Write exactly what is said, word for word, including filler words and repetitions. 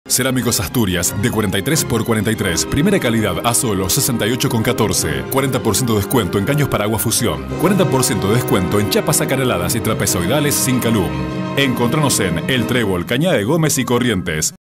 Cerámicos Asturias de cuarenta y tres por cuarenta y tres. Primera calidad a solo sesenta y ocho con catorce. cuarenta por ciento de descuento en caños para agua fusión. cuarenta por ciento de descuento en chapas acanaladas y trapezoidales sin calum. Encontranos en El Trébol, Cañada de Gómez y Corrientes.